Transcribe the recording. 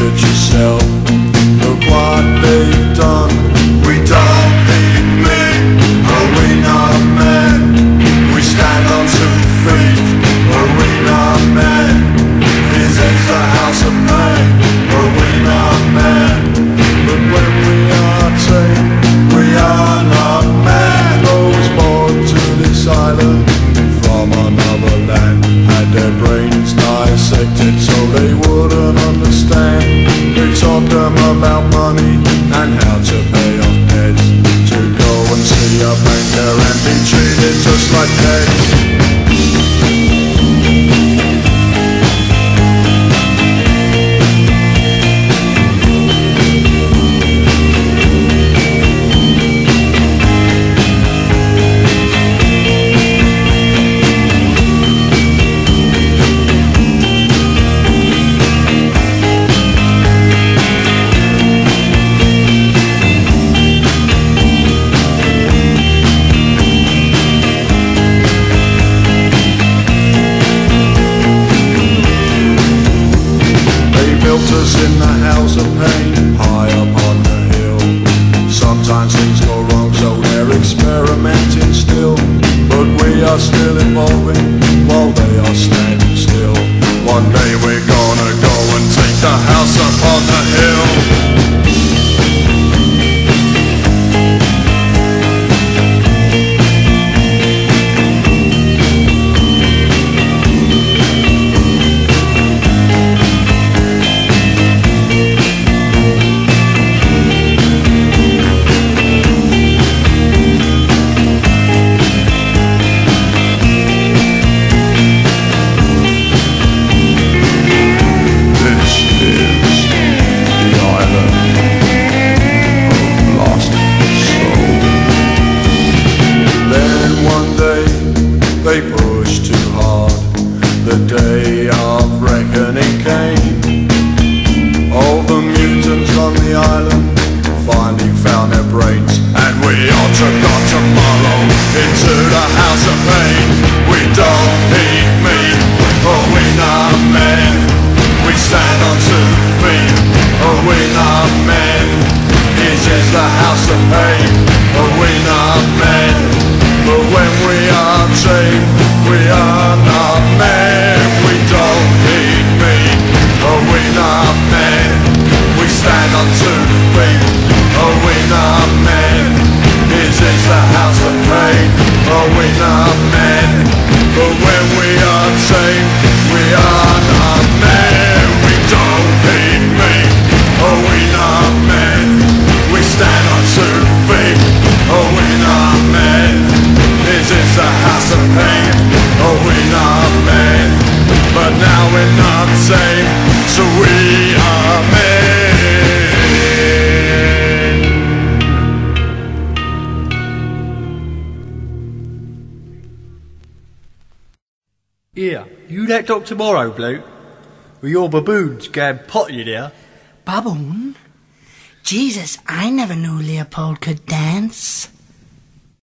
at yourself. Look what they've done. We don't need men, are we not men? We stand on 2 feet, are we not men? This is the house of pain, are we not men? But when we are tame, we are not men. Those born to this island from another land had their brains dissected so they wouldn't understand. They taught them about money and how to pay off debts, to go and see a banker and be treated just like pets. In the house of pain, high up on the hill. Sometimes things go wrong, so they're experimenting still. But we are still evolving while they are standing still. One day we're gonna go and take the house up on the hill. They pushed too hard, the day of reckoning came. All the mutants on the island finally found their brains, and we all took on tomorrow into the house of pain. We don't need meat, or we not men. We stand on 2 feet, or we not men. This is the house of pain, or we not men. But when we are chained, we are not men. We don't need meat, oh we not men. We stand on 2 feet, oh we not men. This is the house of pain, oh we not men. But when we are chained, we are not men. We don't need meat, oh we not men. We stand on 2 feet, oh we not men. This is the house of pain, oh we're not men. But now we're not safe, so we are men. Here, you that Dr. Moreau bloke? With your baboons going potty there? Baboon? Jesus, I never knew Leopold could dance.